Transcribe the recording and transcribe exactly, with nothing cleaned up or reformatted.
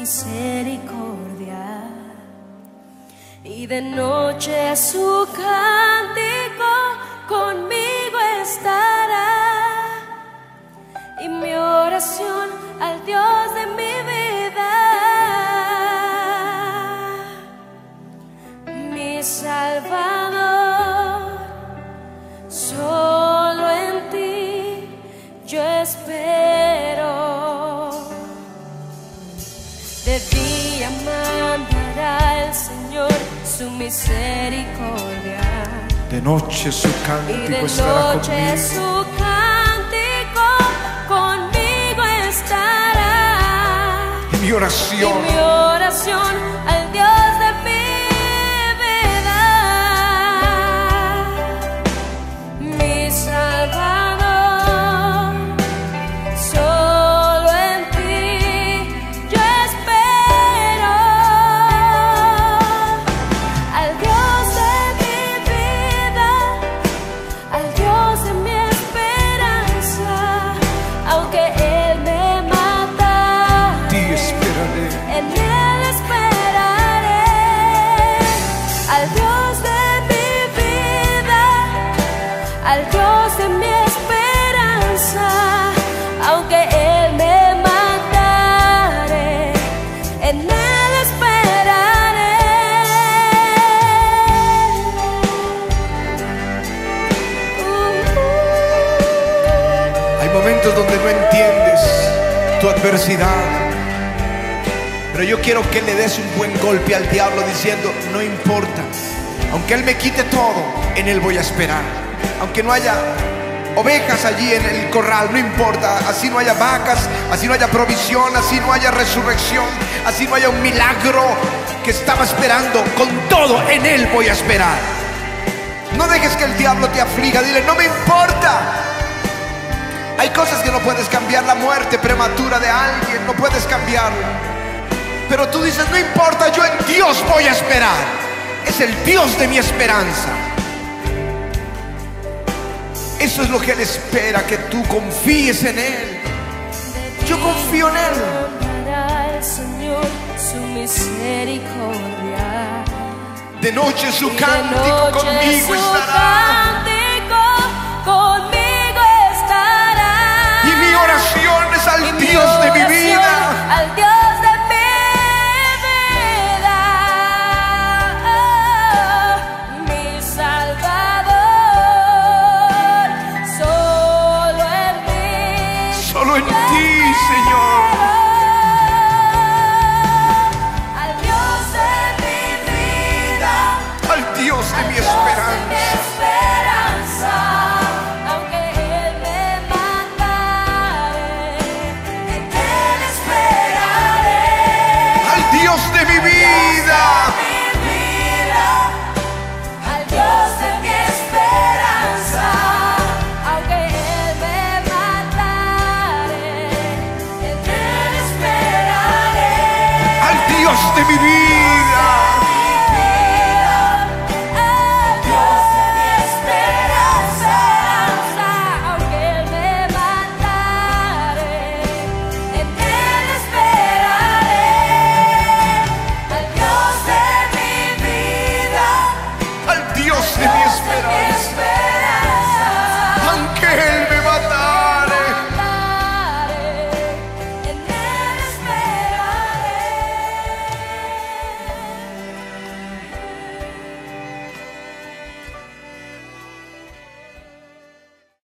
misericordia, y de noche su cántico conmigo estará, y mi oración al Dios de mi vida, mi Salvador. Solo en ti yo espero. De día mandará el Señor su misericordia, de noche su y cántico de estará noche conmigo. su cántico conmigo estará, Y mi oración, y mi oración al Dios de mi vida, mi Salvador. Solo en ti yo espero, al Dios de mi vida, al Dios de mi esperanza. Aunque Él me matara, ti esperaré. en Él esperaré. Al Dios de mi vida, al Dios de mi esperanza. Aunque Él me matare, en Él esperaré. Hay momentos donde no entiendes tu adversidad, pero yo quiero que le des un buen golpe al diablo diciendo: no importa, aunque Él me quite todo, en Él voy a esperar. Aunque no haya ovejas allí en el corral, no importa. Así no haya vacas, así no haya provisión, así no haya resurrección, así no haya un milagro que estaba esperando, con todo en Él voy a esperar. No dejes que el diablo te afliga, dile: no me importa. Hay cosas que no puedes cambiar, la muerte prematura de alguien no puedes cambiarla, pero tú dices: no importa, yo en Dios voy a esperar. Es el Dios de mi esperanza. Eso es lo que Él espera, que tú confíes en Él. Yo confío en Él. Mandará el Señor su misericordia, De noche su y de cántico noche conmigo su estará.